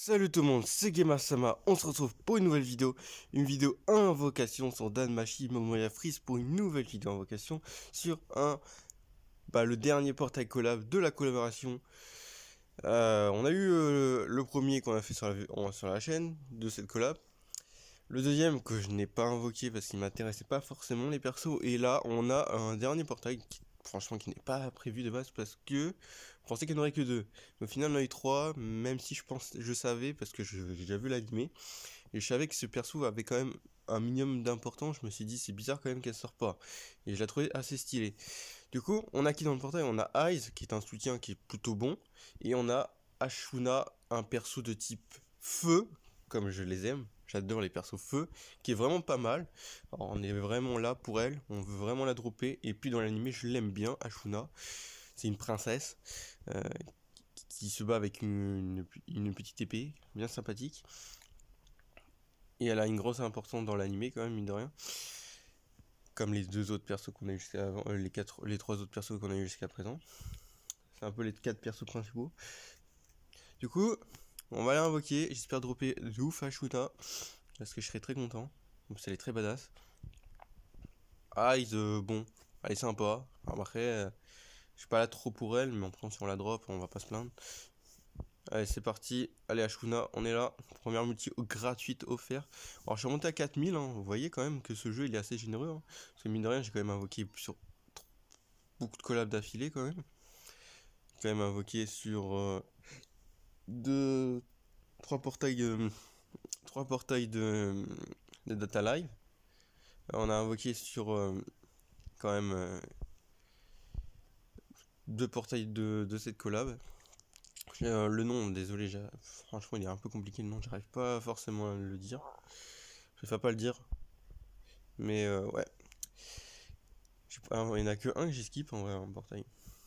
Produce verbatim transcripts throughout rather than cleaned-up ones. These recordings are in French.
Salut tout le monde, c'est Gamersama, on se retrouve pour une nouvelle vidéo, une vidéo invocation sur Danmachi Momoya Freeze pour une nouvelle vidéo invocation sur un, bah, le dernier portail collab de la collaboration. Euh, on a eu euh, le premier qu'on a fait sur la, sur la chaîne de cette collab, le deuxième que je n'ai pas invoqué parce qu'il m'intéressait pas forcément les persos, et là on a un dernier portail qui, franchement, qui n'est pas prévu de base parce que je pensais qu'il n'y en aurait que deux. Au final, il y en a eu trois, même si je pense, je savais parce que j'ai déjà vu l'animé et je savais que ce perso avait quand même un minimum d'importance. Je me suis dit, c'est bizarre quand même qu'elle sort pas, et je la trouvais assez stylée. Du coup, on a qui dans le portail? On a Eyes qui est un soutien qui est plutôt bon, et on a Ashuna, un perso de type feu, comme je les aime. J'adore les persos feu, qui est vraiment pas mal. Alors, on est vraiment là pour elle, on veut vraiment la dropper. Et puis dans l'animé, je l'aime bien, Ashuna. C'est une princesse euh, qui se bat avec une, une, une petite épée, bien sympathique. Et elle a une grosse importance dans l'animé quand même, mine de rien. Comme les deux autres persos qu'on a eu jusqu'à avant, euh, les quatre, les trois autres persos qu'on a eu jusqu'à présent. C'est un peu les quatre persos principaux. Du coup, on va l'invoquer. J'espère dropper de ouf Ashuna, parce que je serais très content. Donc elle est très badass. Eyes, euh, bon, elle est sympa. Après, euh, je suis pas là trop pour elle, mais on prend si on la drop, on va pas se plaindre. Allez, c'est parti. Allez, Ashuna, on est là. Première multi gratuite offerte. Alors, je suis remonté à quatre mille. Hein. Vous voyez quand même que ce jeu, il est assez généreux. Hein. Parce que mine de rien, j'ai quand même invoqué sur beaucoup de collabs d'affilée quand même. J'ai quand même invoqué sur euh, deux, trois portails, euh, trois portails de, de Data Live. On a invoqué sur euh, quand même euh, deux portails de, de cette collab. Euh, le nom, désolé, franchement il est un peu compliqué le nom, j'arrive pas forcément à le dire. Je préfère pas le dire. Mais euh, ouais. Pas, il n'y en a que un que j'ai skip en vrai en portail.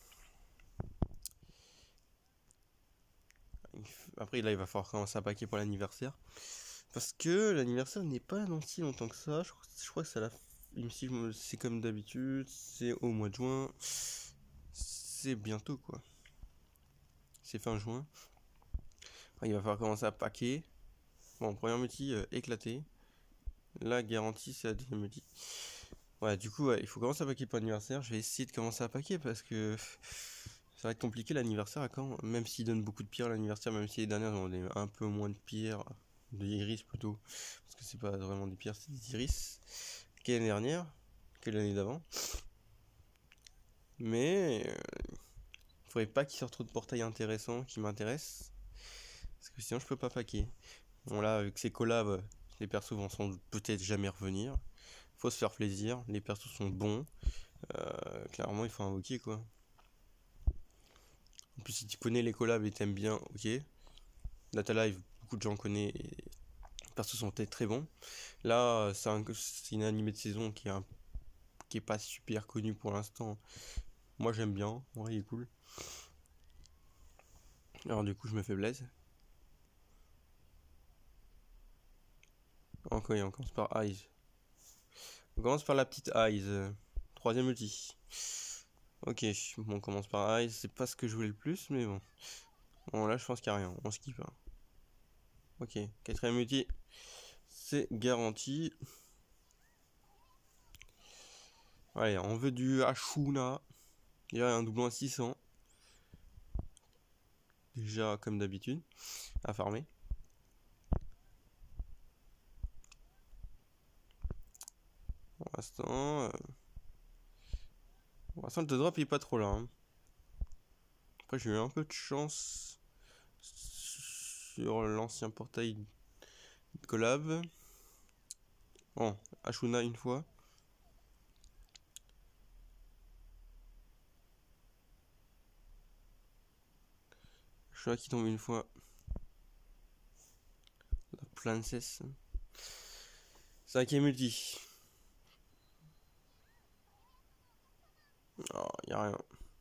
Après là il va falloir commencer à paquer pour l'anniversaire. Parce que l'anniversaire n'est pas dans si longtemps que ça. Je, je crois que c'est à la. Si c'est comme d'habitude, c'est au mois de juin. C'est bientôt quoi. C'est fin juin. Après, il va falloir commencer à paquer. Bon, première multi euh, éclaté. La garantie c'est la deuxième multi. Ouais, du coup, ouais, il faut commencer à paquer pour l'anniversaire. Je vais essayer de commencer à paquer parce que ça va être compliqué l'anniversaire à quand. Même s'ils donnent beaucoup de pierres l'anniversaire, même si les dernières ont donné un peu moins de pierres, de iris plutôt, parce que c'est pas vraiment des pierres, c'est des iris, que l'année dernière, que l'année d'avant. Mais euh, faudrait pas qu'il sorte trop de portails intéressants qui m'intéressent, parce que sinon je peux pas paquer. Bon là, avec ces collabs, les persos vont sans doute peut-être jamais revenir. Faut se faire plaisir, les persos sont bons. Euh, clairement il faut invoquer quoi. En plus si tu connais les collabs et t'aimes bien, ok. Data Live, beaucoup de gens connaissent et les persos sont peut-être très bons. Là c'est un, une animée de saison qui est, un, qui est pas super connu pour l'instant. Moi j'aime bien, en vrai il est cool. Alors du coup je me fais blaze. Encore on commence par Eyes. On commence par la petite Eyes. Troisième ulti. Ok, bon on commence par Eyes, c'est pas ce que je voulais le plus, mais bon. Bon là je pense qu'il n'y a rien, on skip. Hein. Ok, quatrième ulti, c'est garanti. Allez, on veut du Ashuna. Il y a un doublon à six cents. Déjà comme d'habitude, à farmer. Pour l'instant... Euh... Pour l'instant le drop il est pas trop là. Hein. Après j'ai eu un peu de chance sur l'ancien portail de collab. Bon, Ashuna une fois. Ashuna qui tombe une fois. La princesse. Cinquième multi. Oh, y a rien.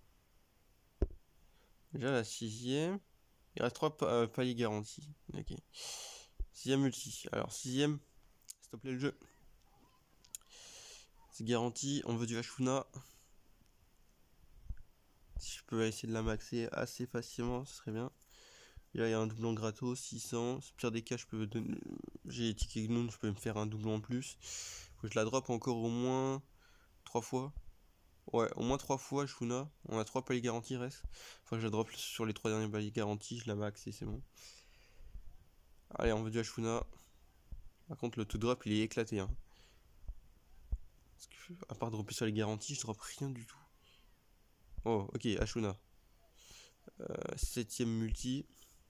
Déjà la sixième. Il reste trois euh, paliers garantis. Ok. Sixième multi. Alors sixième. S'il te plaît le jeu. C'est garanti. On veut du Ashuna. Si je peux essayer de la maxer assez facilement, ce serait bien. Là, il y a un doublon gratos, six cents. Pire des cas, je peux donner. J'ai les tickets Gnoon, je peux me faire un doublon en plus. Faut que je la drop encore au moins trois fois. Ouais, au moins trois fois, Shuna. On a trois paliers garantis, reste. Faut que je la drop sur les trois derniers paliers garantis. Je la max et c'est bon. Allez, on veut du Ashuna. Par contre, le tout drop, il est éclaté. Hein. Parce que, à part dropper sur les garanties, je drop rien du tout. Oh, ok, Ashuna. Euh, septième multi.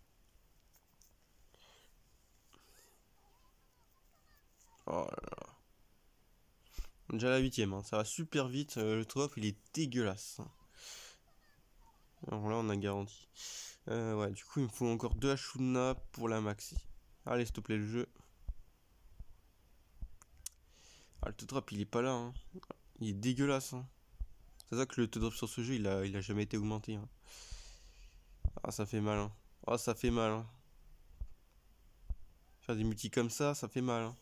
Oh là là. Déjà la huitième, hein. Ça va super vite. Euh, le drop, il est dégueulasse. Alors là, on a garanti. Euh, ouais, du coup, il me faut encore deux Ashuna pour la maxi. Allez, s'il te plaît, le jeu. Ah, le drop, il est pas là. Hein. Il est dégueulasse. Hein. C'est ça que le drop sur ce jeu, il a, il a jamais été augmenté. Hein. Ah, ça fait mal. Hein. Ah, ça fait mal. Hein. Faire des multis comme ça, ça fait mal. Hein.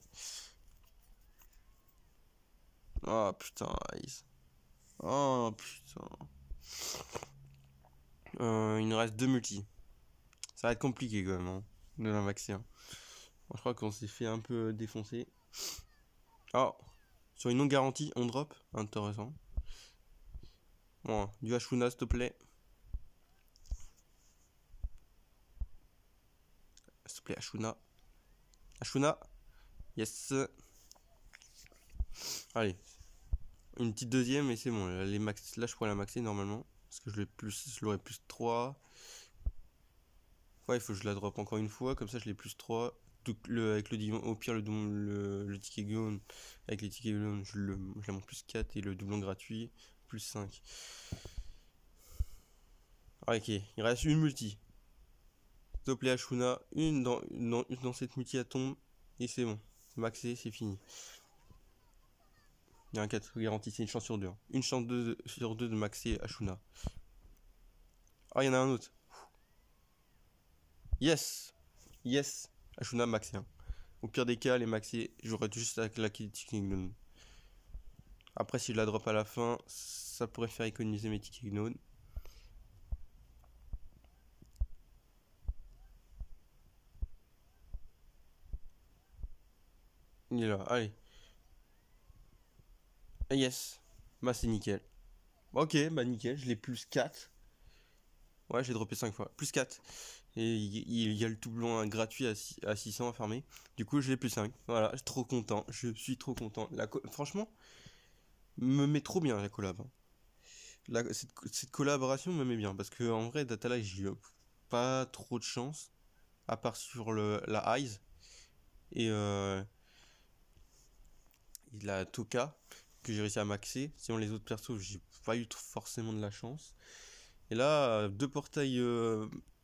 Oh putain, Ice. Oh putain. Euh, il nous reste deux multis. Ça va être compliqué quand même, hein, de la maxi. Hein. Bon, je crois qu'on s'est fait un peu défoncer. Oh, sur une non garantie, on drop. Intéressant. Bon, du Ashuna, s'il te plaît. S'il te plaît, Ashuna. Ashuna. Yes. Allez. Une petite deuxième et c'est bon. Les max, là, je pourrais la maxer normalement. Parce que je l'ai plus, je l'aurai plus trois. Ouais, il faut que je la drop encore une fois. Comme ça, je l'ai plus trois. Tout le, avec le au pire, le, le, le ticket Gone. Avec les tickets Gone, je, le, je la monte plus quatre. Et le doublon gratuit, plus cinq. Ah, ok, il reste une multi. S'il te plaît, Ashuna. Une dans, une dans, une dans cette multi, elle tombe. Et c'est bon. Maxé, c'est fini. Il y a un quatre garanti, c'est une chance sur deux. Hein. Une chance de, sur deux de maxer Ashuna. Ah, il y en a un autre. Yes. Yes. Ashuna maxé. Hein. Au pire des cas, les maxés, j'aurais juste à claquer les tickets Gnome. Après, si je la drop à la fin, ça pourrait faire économiser mes tickets Gnome. Il est là, allez. Et yes. Bah, c'est nickel. Ok, bah nickel, je l'ai plus quatre. Ouais, j'ai droppé cinq fois. Plus quatre. Et il y a le doublon gratuit à six cents à farmer. Du coup, j'ai plus cinq. Voilà, je suis trop content. Je suis trop content. La Franchement, me met trop bien la collab. La, cette, cette collaboration me met bien. Parce que en vrai, Datalive, j'ai eu pas trop de chance. À part sur le, la Eyes. Et, euh, et la Toka. Que j'ai réussi à maxer. Sinon, les autres persos, j'ai pas eu forcément de la chance. Et là, deux portails euh,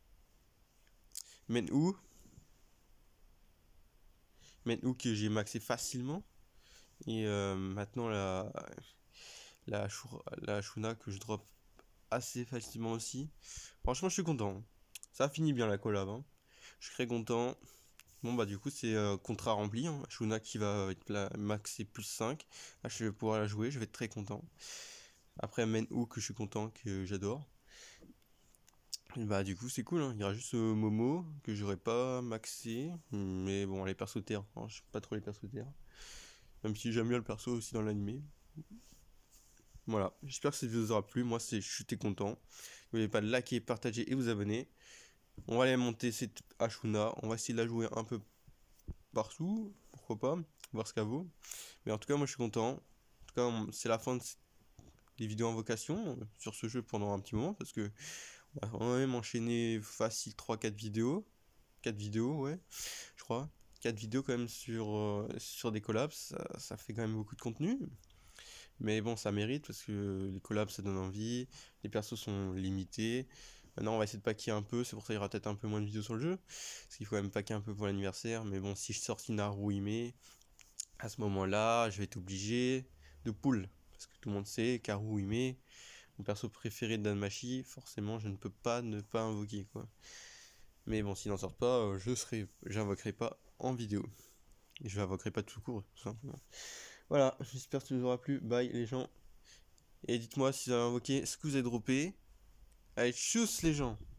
Menhu. Menhu que j'ai maxé facilement. Et euh, maintenant, la, la, la Shuna que je drop assez facilement aussi. Franchement, je suis content. Ça a fini bien la collab. Hein. Je suis très content. Bon, bah, du coup, c'est euh, contrat rempli. Hein. Shuna qui va être la maxé plus cinq. Là, je vais pouvoir la jouer. Je vais être très content. Après, Menhu que je suis content, que j'adore. Bah du coup c'est cool, hein. Il y aura juste euh, Momo que j'aurais pas maxé, mais bon les persos terre, hein, je sais pas trop les persos terre, même si j'aime bien le perso aussi dans l'animé. Voilà, j'espère que cette vidéo vous aura plu, moi c'est, je suis très content. N'oubliez pas de liker, partager et vous abonner. On va aller monter cette Ashuna, on va essayer de la jouer un peu partout, pourquoi pas, voir ce qu'elle vaut. Mais en tout cas moi je suis content, en tout cas c'est la fin de des vidéos invocation sur ce jeu pendant un petit moment parce que on va même enchaîner facile trois quatre vidéos. quatre vidéos, ouais, je crois. quatre vidéos quand même sur, euh, sur des collabs, ça, ça fait quand même beaucoup de contenu. Mais bon, ça mérite parce que les collabs ça donne envie, les persos sont limités. Maintenant, on va essayer de packer un peu, c'est pour ça qu'il y aura peut-être un peu moins de vidéos sur le jeu. Parce qu'il faut quand même packer un peu pour l'anniversaire. Mais bon, si je sors Naru Hime, à ce moment-là, je vais être obligé de pull. Parce que tout le monde sait qu'Haru Hime, mon perso préféré de Danmachi, forcément je ne peux pas ne pas invoquer quoi. Mais bon, s'il n'en sort pas, euh, je serai, j'invoquerai pas en vidéo. Et je n'invoquerai pas tout court, tout simplement. Voilà, j'espère que ça vous aura plu. Bye les gens. Et dites-moi si vous avez invoqué ce que vous avez droppé. Allez, tchuss les gens.